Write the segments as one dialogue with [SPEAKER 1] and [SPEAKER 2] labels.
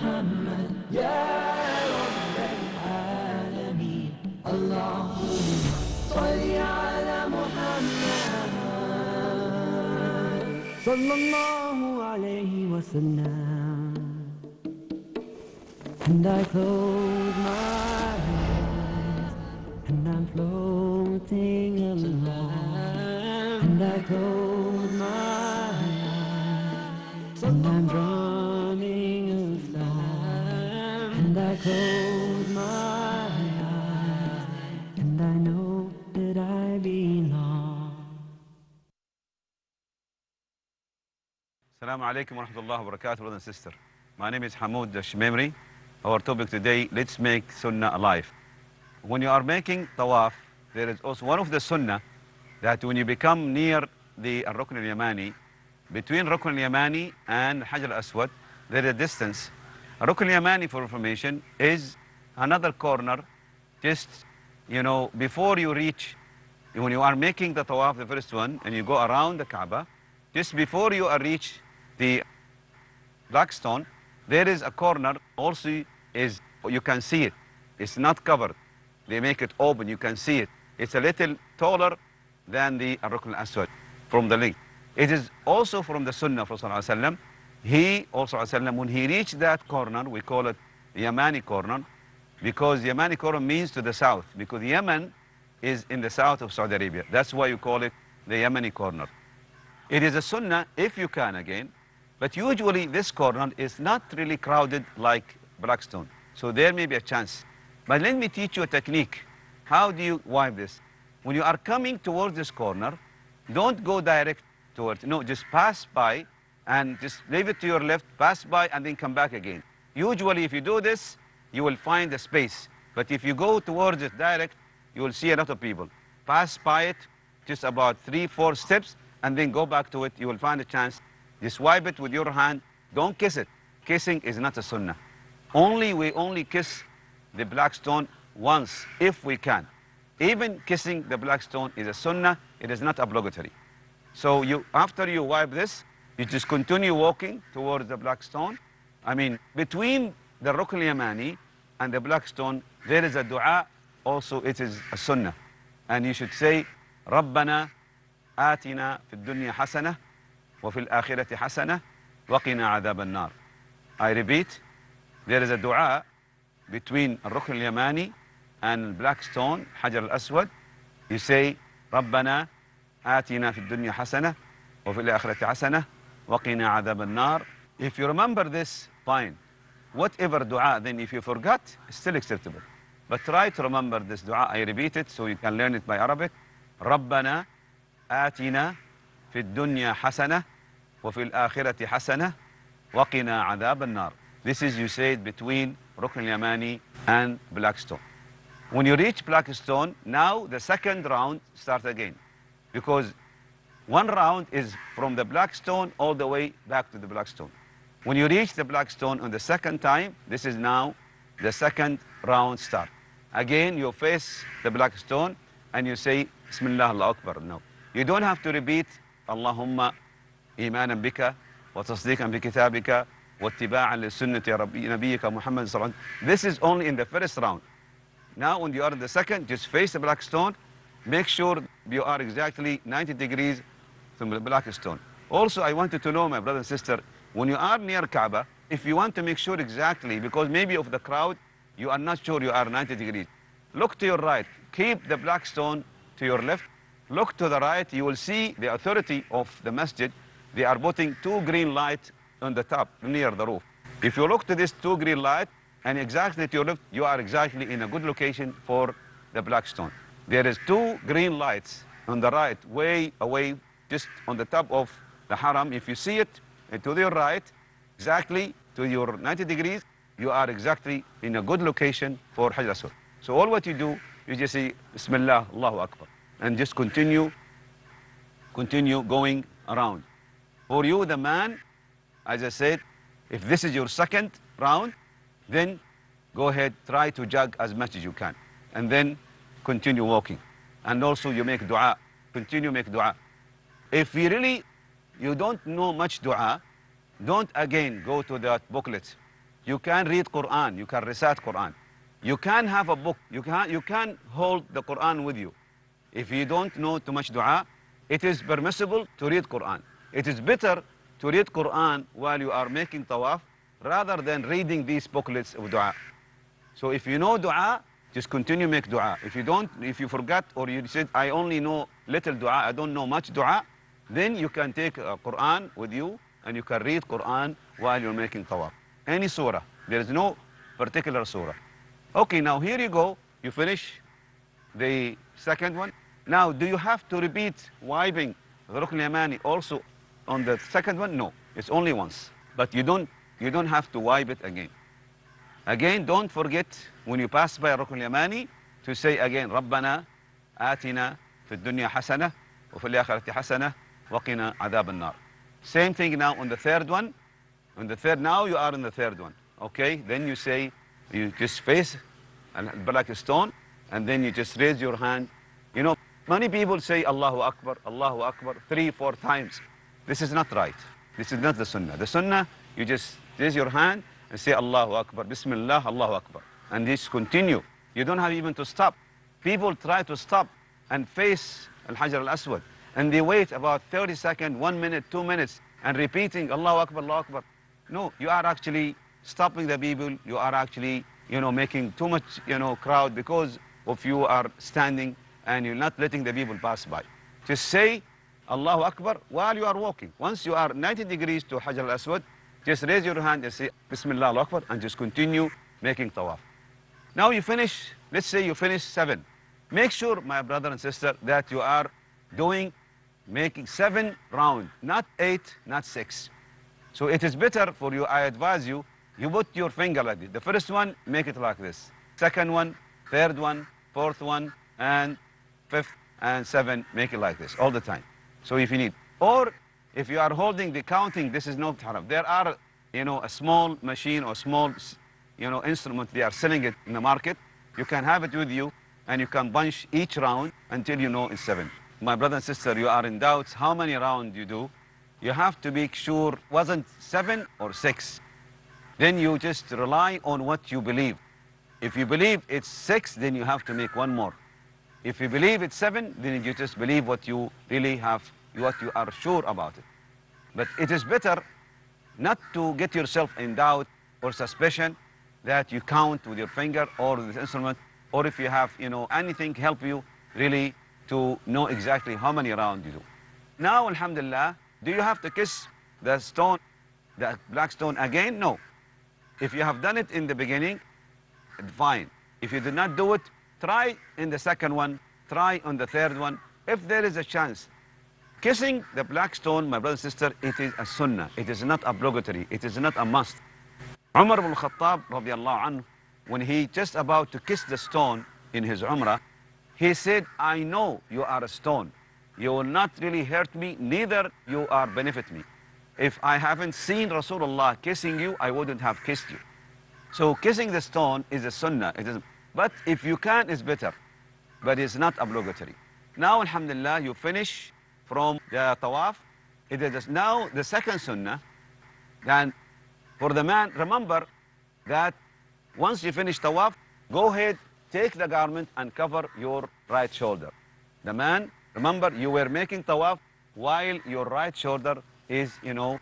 [SPEAKER 1] محمد يا رب العالمين اللهم صل على محمد صلى الله عليه وسلم. And I close my eyes and I'm floating along. And I close my eyes and I'm drowning aside. And I close my eyes and I know that I belong.
[SPEAKER 2] Assalamu alaikum wa rahmatullahi wa barakatuh, brother and sister. My name is Hamoud Shmemri. Our topic today, let's make Sunnah alive. When you are making tawaf, there is also one of the Sunnah that when you become near the Rukn al-Yamani, between Rukn al-Yamani and Hajar al-Aswad, there is a distance. Rukn al-Yamani, for information, is another corner, just, before you reach, when you are making the tawaf, the first one, and you go around the Kaaba, just before you reach the black stone, there is a corner also you can see it. It's not covered. They make it open, you can see it. It's a little taller than the Rukn al-Aswad from the length. It is also from the Sunnah of Rasulullah. He also, when he reached that corner, we call it Yamani corner, because Yamani corner means to the south, because Yemen is in the south of Saudi Arabia. That's why you call it the Yamani corner. It is a Sunnah if you can again, but usually this corner is not really crowded like Blackstone. So there may be a chance. But let me teach you a technique. How do you wipe this? When you are coming towards this corner, don't go direct towards it. No, just pass by and just leave it to your left, pass by and then come back again. Usually if you do this, you will find a space. But if you go towards it direct, you will see a lot of people. Pass by it just about 3-4 steps and then go back to it. You will find a chance. Just wipe it with your hand. Don't kiss it. Kissing is not a Sunnah. We only kiss the black stone once, if we can. Even kissing the black stone is a Sunnah. It is not obligatory. So after you wipe this, you just continue walking towards the black stone. Between the Rukn al-Yamani and the black stone, there is a dua. Also, it is a Sunnah. And you should say, رَبَّنَا آتِنَا فِي الدُّنْيا حَسَنَةً وَفِي الْآخِرَةِ حَسَنَةً وَقِنَا عَذَابَ النَّارِ. I repeat, there is a dua between Rukn al-Yamani and black stone, Hajar al-Aswad. You say, رَبَّنَا آتِنَا فِي الدُّنْيا حَسَنَةً وَفِي الْآخِرَةِ حَسَنَةً وَقِنَا عَذَابَ النَّارِ. If you remember this, fine. Whatever dua, then if you forgot, it's still acceptable. But try to remember this dua. I repeat it so you can learn it by Arabic. رَبَّنَا آتِنَا في الدنيا حسنة وفي الآخرة حسنة وقنا عذاب النار. This is, you say it between Rukn al-Yamani and Blackstone. When you reach Blackstone, now the second round starts again. Because one round is from the Blackstone all the way back to the Blackstone. When you reach the Blackstone on the second time, this is now the second round start. Again, you face the Blackstone and you say, Bismillah, Allah Akbar. No. You don't have to repeat, Allahumma imanan bika wa tasdiqan bi kitabika wa ittiba'an li sunnati nabiyyika Muhammad sallallahu alaihi wasallam. This is only in the first round. Now when you are in the second, just face the black stone. Make sure you are exactly 90 degrees from the black stone. Also, I wanted to know, my brother and sister, when you are near Kaaba, if you want to make sure exactly, because maybe of the crowd, you are not sure you are 90 degrees. Look to your right. Keep the black stone to your left. Look to the right, you will see the authority of the masjid. They are putting 2 green lights on the top, near the roof. If you look to this 2 green light, and exactly to your left, you are exactly in a good location for the black stone. There is 2 green lights on the right, way away, just on the top of the haram. If you see it, to your right, exactly to your 90 degrees, you are exactly in a good location for Hajar al-Aswad. So all what you do, you just say, Bismillah, Allahu Akbar. And just continue going around. For you, the man, as I said, if this is your second round, then go ahead, try to jog as much as you can. And then continue walking. And also you make dua, continue make dua. If you don't know much dua, don't again go to that booklet. You can read Quran, you can recite Quran. You can have a book, you can hold the Quran with you. If you don't know too much dua, it is permissible to read Quran. It is better to read Quran while you are making tawaf rather than reading these booklets of dua. So if you know dua, just continue make dua. If you don't, if you forgot or you said, I only know little dua, I don't know much dua, then you can take Quran with you and you can read Quran while you're making tawaf. Any surah. There is no particular surah. Okay, now here you go. You finish the second one. Now, do you have to repeat wiping the Rukn al-Yamani also on the second one? No, it's only once. But you don't have to wipe it again. Again, don't forget when you pass by Rukn al-Yamani to say again, ربنا آتنا في الدنيا حسنة وفي الآخرة حسنة وقنا عذاب النار. Same thing now on the third one. On the third, now you are in the third one. Okay, then you say, you just face a black stone, and then you just raise your hand. You know, many people say Allahu Akbar 3, 4 times. This is not right. This is not the sunnah. The sunnah, you just raise your hand and say Allahu Akbar, Bismillah, Allahu Akbar. And just continue. You don't have even to stop. People try to stop and face Al-Hajar al-Aswad, and they wait about 30 seconds, 1 minute, 2 minutes, and repeating Allahu Akbar, Allahu Akbar. No, you are actually stopping the people. You are actually, making too much, crowd because of you are standing and you're not letting the people pass by. Just say Allahu Akbar while you are walking. Once you are 90 degrees to Hajar al-Aswad, just raise your hand and say Bismillah, Allahu Akbar, and just continue making tawaf. Now you finish, let's say you finish 7. Make sure, my brother and sister, that you are making 7 rounds, not 8, not 6. So it is better for you, I advise you, you put your finger like this. The first one, make it like this. Second one, third one, fourth one, and fifth and 7, make it like this all the time. So if you need, or if you are holding the counting, this is not haram. There are, a small machine or small, instrument, they are selling it in the market. You can have it with you and you can bunch each round until you know it's 7. My brother and sister, you are in doubts how many rounds you do. You have to make sure wasn't 7 or 6. Then you just rely on what you believe. If you believe it's 6, then you have to make 1 more. If you believe it's 7, then you just believe what you really have, what you are sure about it. But it is better not to get yourself in doubt or suspicion that you count with your finger or with the instrument, or if you have, anything help you really to know exactly how many rounds you do. Now, alhamdulillah, do you have to kiss the stone, the black stone again? No. If you have done it in the beginning, fine. If you did not do it, try in the second one, try on the third one. If there is a chance, kissing the black stone, my brother and sister, it is a sunnah. It is not obligatory. It is not a must. Umar ibn Khattab, radiallahu anhu, when he just about to kiss the stone in his Umrah, he said, I know you are a stone. You will not really hurt me, neither you are benefit me. If I haven't seen Rasulullah kissing you, I wouldn't have kissed you. So kissing the stone is a sunnah. It is, but if you can, it's better. But it's not obligatory. Now, alhamdulillah, you finish from the tawaf. It is now the second sunnah. And for the man, remember that once you finish tawaf, go ahead, take the garment and cover your right shoulder. The man, remember, you were making tawaf while your right shoulder is,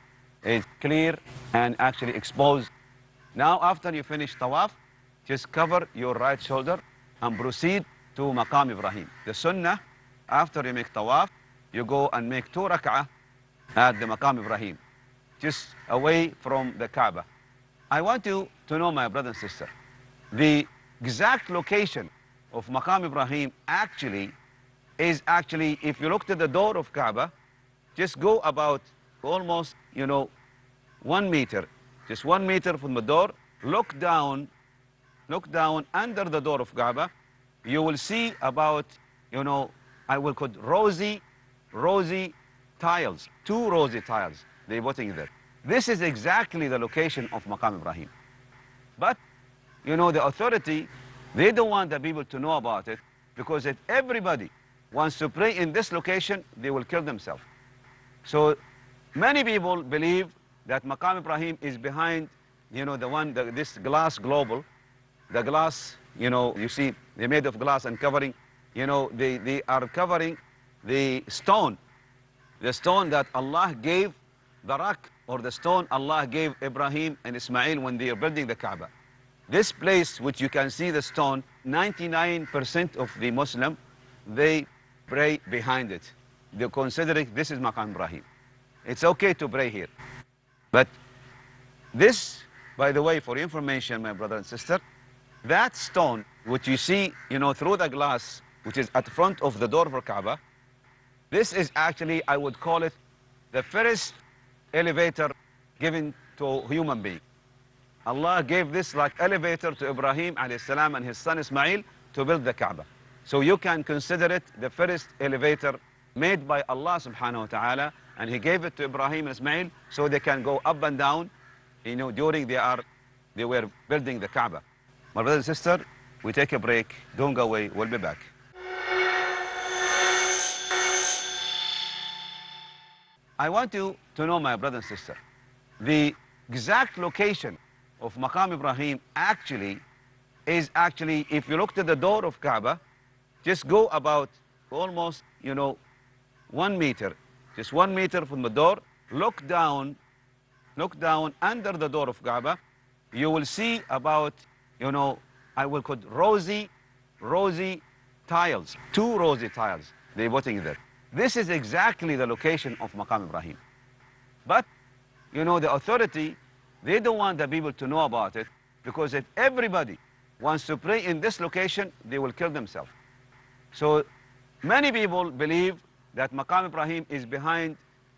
[SPEAKER 2] is clear and actually exposed. Now, after you finish tawaf, just cover your right shoulder and proceed to Maqam Ibrahim. The sunnah, after you make tawaf, you go and make 2 rak'ah at the Maqam Ibrahim, just away from the Kaaba. I want you to know, my brother and sister, the exact location of Maqam Ibrahim is actually, if you look to the door of Kaaba, just go about almost, 1 meter, just 1 meter from the door, look down under the door of Kaaba, you will see about, I will put rosy tiles, 2 rosy tiles, they're putting there. This is exactly the location of Maqam Ibrahim. But, the authority, they don't want the people to know about it, because if everybody wants to pray in this location, they will kill themselves. So many people believe that Maqam Ibrahim is behind this glass global, the glass, you see, they're made of glass and covering, they are covering the stone that Allah gave, the rock or the stone Allah gave Ibrahim and Ismail when they are building the Kaaba. This place, which you can see the stone, 99% of the Muslim, they pray behind it. They consider it, this is Maqam Ibrahim. It's okay to pray here. But this, by the way, for information, my brother and sister, that stone, which you see, through the glass, which is at the front of the door of Kaaba, this is actually, I would call it, the first elevator given to a human being. Allah gave this like elevator to Ibrahim alayhi salam and his son Ismail to build the Kaaba. So you can consider it the first elevator made by Allah subhanahu wa ta'ala, and he gave it to Ibrahim and Ismail so they can go up and down, during they were building the Kaaba. My brother and sister, we take a break. Don't go away. We'll be back. I want you to know, my brother and sister, the exact location of Maqam Ibrahim is actually, if you look to the door of Kaaba, just go about almost, 1 meter, just 1 meter from the door, look down under the door of Kaaba, you will see about, I will call rosy tiles, 2 rosy tiles they're putting there. This is exactly the location of Maqam Ibrahim. But, the authority, they don't want the people to know about it, because if everybody wants to pray in this location, they will kill themselves. So many people believe that Maqam Ibrahim is behind,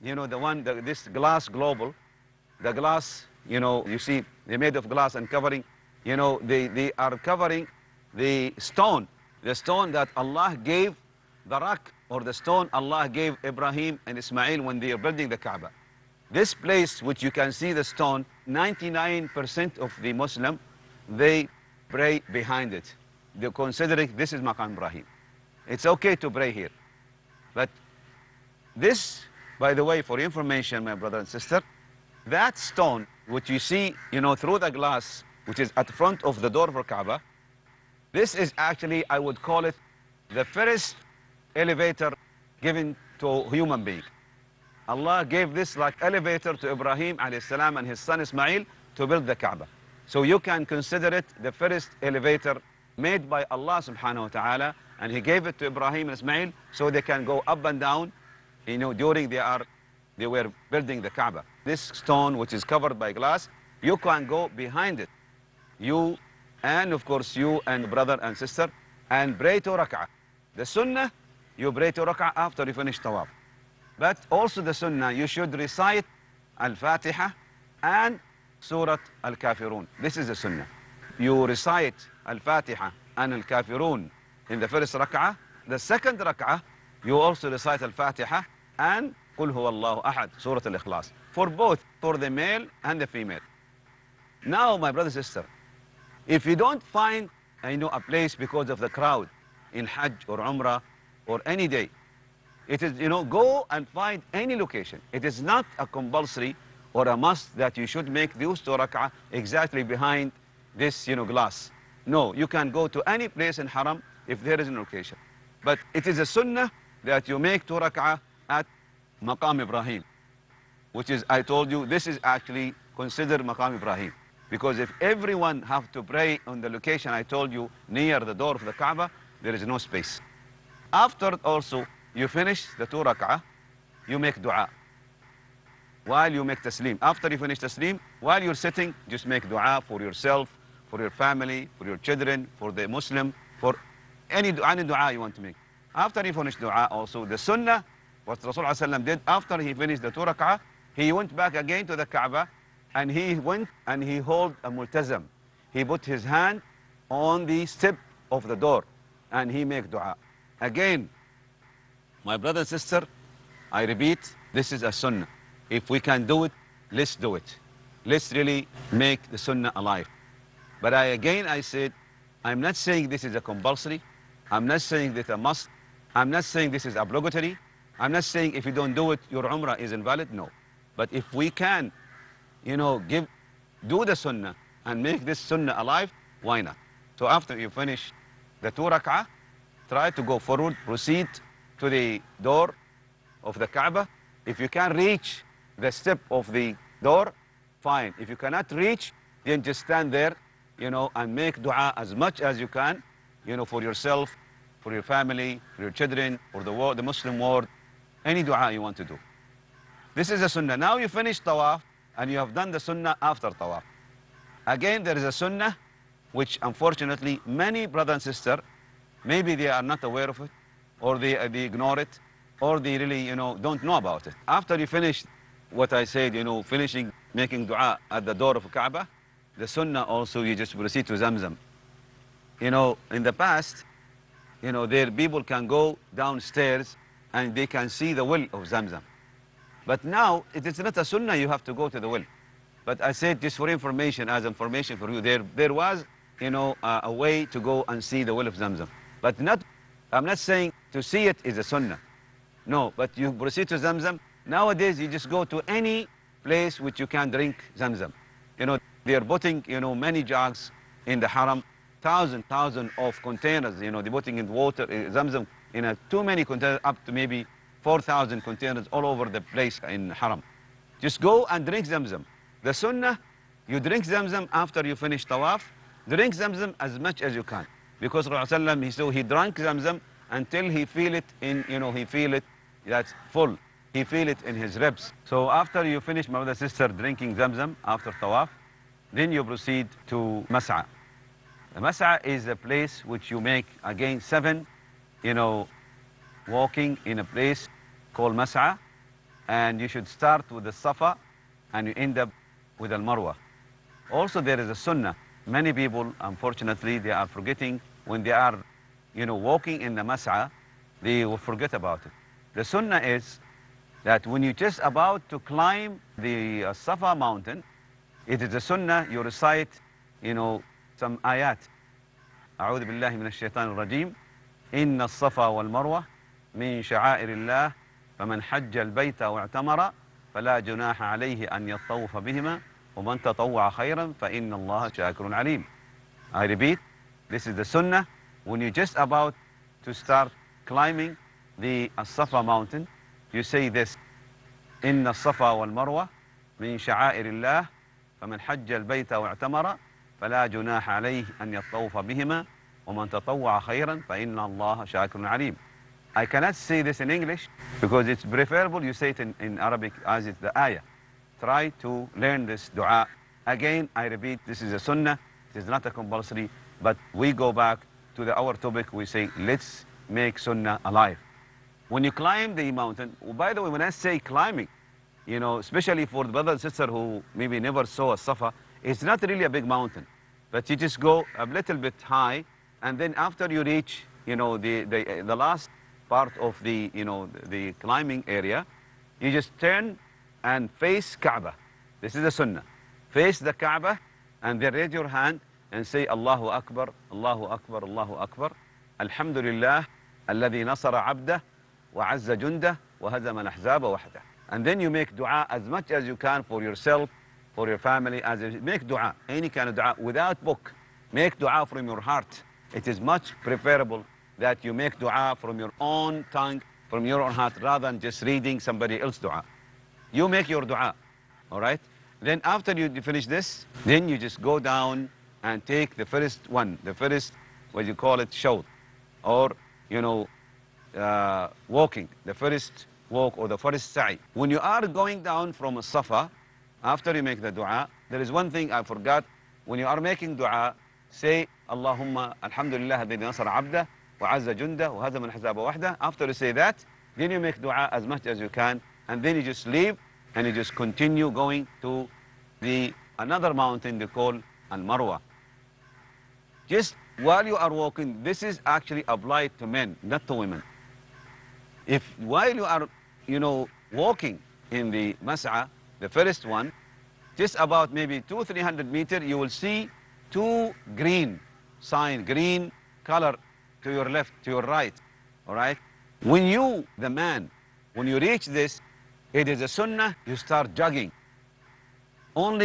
[SPEAKER 2] this glass global, the glass, you see, they're made of glass and covering, they are covering the stone that Allah gave, the rock or the stone Allah gave Ibrahim and Ismail when they are building the Kaaba. This place, which you can see the stone, 99% of the Muslim, they pray behind it. They consider it, this is Maqam Ibrahim. It's okay to pray here. But this, by the way, for information, my brother and sister, that stone, which you see, through the glass, which is at the front of the door of Kaaba, this is actually, I would call it, the first elevator given to a human being. Allah gave this like elevator to Ibrahim alayhi salam and his son Ismail to build the Kaaba. So you can consider it the first elevator made by Allah subhanahu wa ta'ala, and he gave it to Ibrahim and Ismail so they can go up and down, during they were building the Kaaba. This stone, which is covered by glass, you can go behind it. You, and of course you and brother and sister, and pray 2 rak'ah. The sunnah, you pray 2 rak'ah after you finish tawaf. But also the sunnah, you should recite Al-Fatiha and Surah Al-Kafirun. This is the sunnah. You recite Al-Fatiha and Al-Kafirun in the first rak'ah. The second rak'ah, you also recite Al-Fatiha and Qul Huwa Allahu Ahad, Surah Al-Ikhlas. For both, for the male and the female. Now, my brother and sister, if you don't find, a place because of the crowd in Hajj or Umrah or any day, it is, go and find any location. It is not a compulsory or a must that you should make those 2 rak'ah exactly behind this, glass. No, you can go to any place in Haram if there is an location. But it is a sunnah that you make 2 rak'ah at Maqam Ibrahim, which is, I told you, this is actually considered Maqam Ibrahim. Because if everyone have to pray on the location I told you, near the door of the Kaaba, there is no space. After also, you finish the 2 rak'ah, you make dua. While you make taslim. After you finish taslim, while you're sitting, just make dua for yourself, for your family, for your children, for the Muslim, for any dua you want to make. After you finish dua also, the sunnah, what Rasulullah did, after he finished the 2 rak'ah, he went back again to the Kaaba, and he went and he held a multazam. He put his hand on the step of the door, and he make dua. Again, my brother and sister, I repeat, this is a sunnah. If we can do it, let's do it. Let's really make the sunnah alive. But I said, I'm not saying this is a compulsory. I'm not saying that a must. I'm not saying this is obligatory. I'm not saying if you don't do it, your umrah is invalid. No. But if we can, give do the sunnah and make this sunnah alive, why not? So after you finish the 2 rak'ah, try to go forward, proceed to the door of the Kaaba. If you can reach the step of the door, fine. If you cannot reach, then just stand there, and make dua as much as you can, for yourself, for your family, for your children, for the world, the Muslim world, any dua you want to do. This is a sunnah. Now you finish tawaf and you have done the sunnah after tawaf. Again, there is a sunnah which unfortunately many brothers and sisters, maybe they are not aware of it, or they ignore it, or they really, don't know about it. After you finish what I said, finishing making dua at the door of Kaaba, the sunnah also, you just proceed to Zamzam. In the past, there people can go downstairs and they can see the well of Zamzam. But now, it is not a sunnah you have to go to the well. But I said just for information, as information for you, there was, a way to go and see the well of Zamzam. But I'm not saying to see it is a sunnah. No, but you proceed to Zamzam. Nowadays, you just go to any place which you can drink Zamzam. They are putting, many jugs in the haram, thousand of containers, they're putting in water, Zamzam, too many containers, up to maybe 4,000 containers all over the place in haram. Just go and drink Zamzam. The sunnah, you drink Zamzam after you finish tawaf. Drink Zamzam as much as you can. Because Rasulullah, he drank Zamzam until he feel it that's full. He feel it in his ribs. So after you finish, my brother sister, drinking Zamzam after tawaf, then you proceed to Mas'a. The Mas'a is a place which you make, again, 7, walking in a place called Mas'a. And you should start with the Safa and you end up with Al-Marwa. Also, there is a sunnah. Many people, unfortunately, they are forgetting when they are, walking in the Mas'a, they will forget about it. The sunnah is that when you're just about to climb the Safa mountain, it is a sunnah you recite, some ayat. أعوذ بالله من الشيطان الرجيم إن الصفا والمروة من شعائر الله فمن حج البيت واعتمر فلا جناح عليه أن يطوف بهما ومن تطوع خيرا فإن الله شاكر عليم. I repeat, this is the sunnah. When you're just about to start climbing the Safa mountain, you say this: إن الصفا والمروة من شعائر الله فمن حج البيت واعتمر فلا جناح عليه أن يطوف بهما ومن تطوع خيرا فإن الله شاكر عليم. I cannot say this in English because it's preferable you say it in Arabic as it's the ayah. Try to learn this dua. Again, I repeat, this is a sunnah. It is not a compulsory, but we go back to our topic. We say, let's make sunnah alive. When you climb the mountain, by the way, when I say climbing, especially for the brother and sister who maybe never saw a Safa, it's not really a big mountain, but you just go a little bit high, and then after you reach, the last part of the climbing area, you just turn and face Kaaba. This is the sunnah. Face the Kaaba, and then raise your hand and say Allahu Akbar, Allahu Akbar, Allahu Akbar. Alhamdulillah, alladhi nasara abdah wa azza jundah wa hazama al-ahzaba wahdah. And then you make dua as much as you can for yourself, for your family. Make dua, any kind of dua, without book. Make dua from your heart. It is much preferable that you make dua from your own tongue, from your own heart, rather than just reading somebody else's dua. You make your dua, all right? Then after you finish this, then you just go down and take the first one, what you call it, shawt, or, walking, the first walk or the first sa'i. When you are going down from a Safa, after you make the dua, there is one thing I forgot. When you are making dua, say, Allahumma alhamdulillah alladhi nasara abdah wa azza jundah wa hazama al-ahzaba wahdah. After you say that, then you make dua as much as you can, and then you just leave and you just continue going to another mountain they call Al-Marwa. Just while you are walking, this is actually applied to men, not to women. If while you are, walking in the Mas'a, the first one, just about maybe 200-300 meters, you will see 2 green color to your left, to your right, all right? When you, the man, when you reach this, it is a sunnah, you start jogging. Only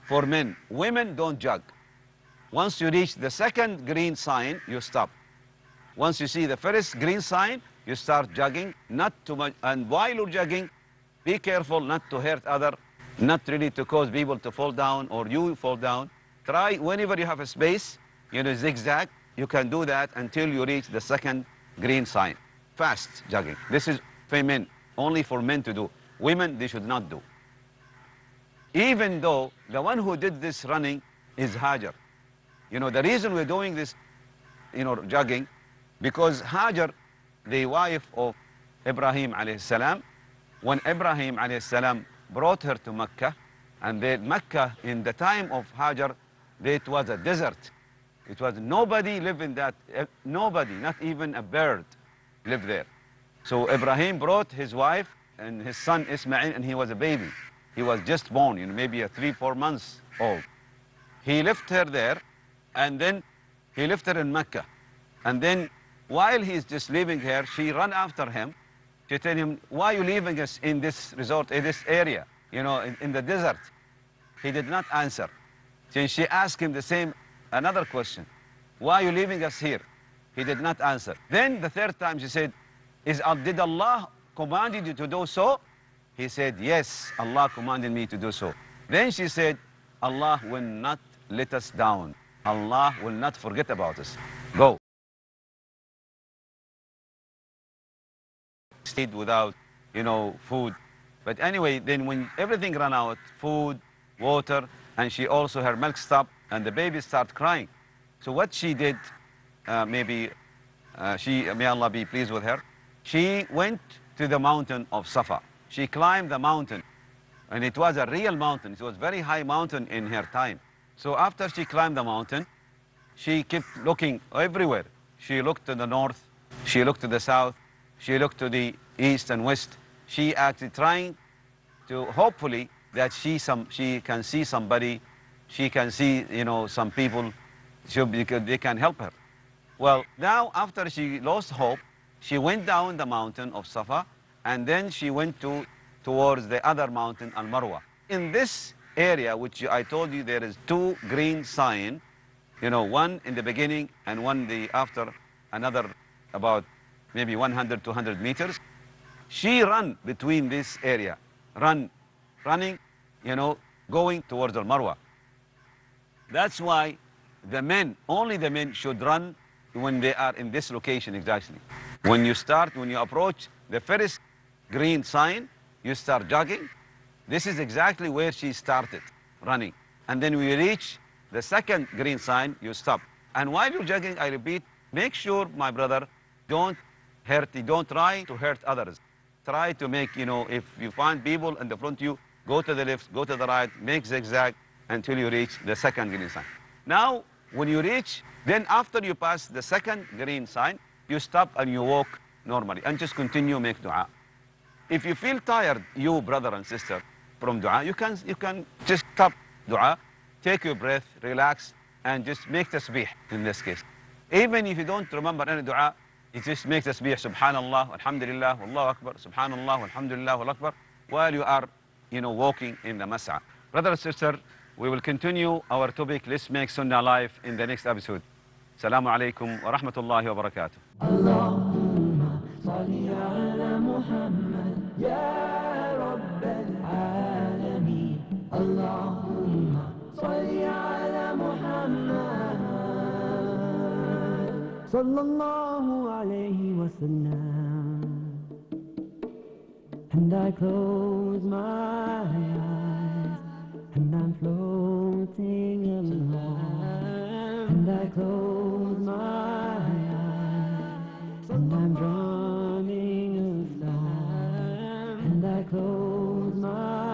[SPEAKER 2] for men. Women don't jog. Once you reach the second green sign, you stop. Once you see the first green sign, you start jogging, not too much. And while you're jogging, be careful not to hurt other, not really to cause people to fall down or you fall down. Try whenever you have a space, zigzag. You can do that until you reach the second green sign. Fast jogging. This is for men, only for men to do. Women, they should not do. Even though the one who did this running is Hajar. The reason we're doing this, jogging, because Hajar, the wife of Ibrahim alayhi salam, when Ibrahim alayhi salam brought her to Mecca, and Mecca in the time of Hajar, it was a desert. It was nobody lived in that, nobody, not even a bird lived there. So Ibrahim brought his wife and his son Ismail, and he was a baby. He was just born, maybe 3-4 months old. He left her there, and then he left her in Mecca. And then while he's just leaving her, she ran after him. She told him, why are you leaving us in this resort, in this area, in the desert? He did not answer. Then she asked him another question. Why are you leaving us here? He did not answer. Then the third time she said, did Allah command you to do so? He said, yes, Allah commanded me to do so. Then she said, Allah will not let us down. Allah will not forget about us. Go. Stayed without, food. But anyway, then when everything ran out, food, water, and she also, her milk stopped, and the baby started crying. So what she did, may Allah be pleased with her, she went to the mountain of Safa. She climbed the mountain, and it was a real mountain. It was a very high mountain in her time. So after she climbed the mountain, she kept looking everywhere. She looked to the north, she looked to the south, she looked to the east and west. She actually trying to, hopefully, that she can see somebody, she can see, some people, they can help her. Well, now after she lost hope, she went down the mountain of Safa, and then she went towards the other mountain, Al-Marwa. In this area, which I told you, there is 2 green signs, one in the beginning and one after, another about maybe 100, 200 meters. She ran between this area, running, going towards Al-Marwa. That's why the men, only the men should run when they are in this location exactly. When you approach the first green sign, you start jogging. This is exactly where she started running. And then when you reach the second green sign, you stop. And while you're jogging, I repeat, make sure, my brother, don't try to hurt others. Try to make, if you find people in the front of you, go to the left, go to the right, make zigzag until you reach the second green sign. Now, when you reach, then after you pass the second green sign, you stop and you walk normally and just continue make dua. If you feel tired, you brother and sister, from dua, you can just stop dua, take your breath, relax, and just make tasbih in this case. Even if you don't remember any dua, you just make tasbih, subhanallah, alhamdulillah, wallahu akbar, subhanallah, alhamdulillah, wallahu akbar, while you are, walking in the mas'a. Brother and sister, we will continue our topic, Let's Make Sunnah Life, in the next episode. Assalamu alaikum wa rahmatullahi wa barakatuh.
[SPEAKER 1] Allahumma salli ala Muhammad ya Rabbal Alameen. Allahumma salli ala Muhammad sallallahu alayhi wa sallam. And I close my eyes, and I'm floating along. And I close my eyes, and I'm drumming a song. And I close my